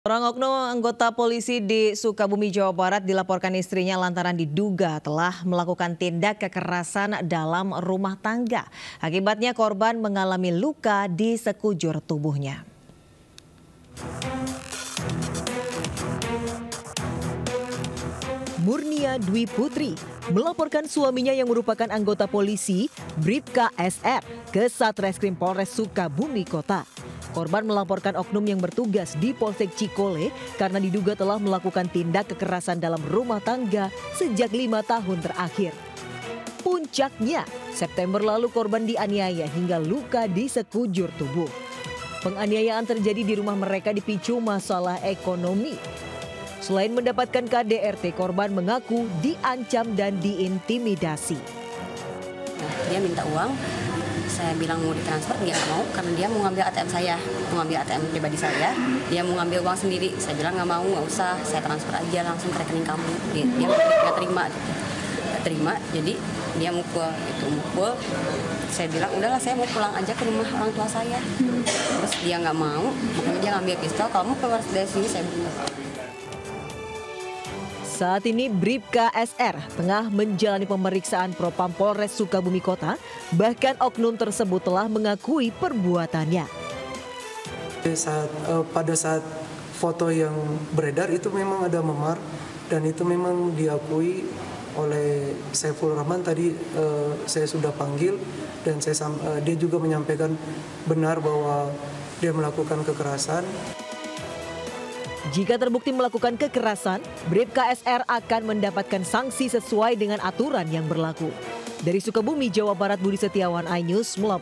Seorang oknum anggota polisi di Sukabumi, Jawa Barat dilaporkan istrinya lantaran diduga telah melakukan tindak kekerasan dalam rumah tangga. Akibatnya korban mengalami luka di sekujur tubuhnya. Murnia Dwi Putri melaporkan suaminya yang merupakan anggota polisi Bribka SR ke Satreskrim Polres Sukabumi Kota. Korban melaporkan oknum yang bertugas di Polsek Cikole karena diduga telah melakukan tindak kekerasan dalam rumah tangga sejak 5 tahun terakhir. Puncaknya, September lalu korban dianiaya hingga luka di sekujur tubuh. Penganiayaan terjadi di rumah mereka dipicu masalah ekonomi. Selain mendapatkan KDRT, korban mengaku diancam dan diintimidasi. Dia minta uang. Saya bilang mau ditransfer, dia nggak mau karena dia mau ngambil ATM saya, mau ngambil ATM pribadi saya, dia mau ngambil uang sendiri. Saya bilang nggak mau, nggak usah, saya transfer aja langsung ke rekening kamu. Dia nggak terima, jadi dia mukul. Saya bilang udahlah, saya mau pulang aja ke rumah orang tua saya. Terus dia nggak mau, makanya dia ngambil pistol. Kamu keluar dari sini, saya bilang. Saat ini Bribka SR tengah menjalani pemeriksaan Propam Polres Sukabumi Kota, bahkan oknum tersebut telah mengakui perbuatannya. Pada saat foto yang beredar itu memang ada memar dan itu memang diakui oleh Saiful Rahman. Tadi saya sudah panggil dan dia juga menyampaikan benar bahwa dia melakukan kekerasan. Jika terbukti melakukan kekerasan, Bribka SR akan mendapatkan sanksi sesuai dengan aturan yang berlaku. Dari Sukabumi, Jawa Barat, Budi Setiawan, iNews melaporkan.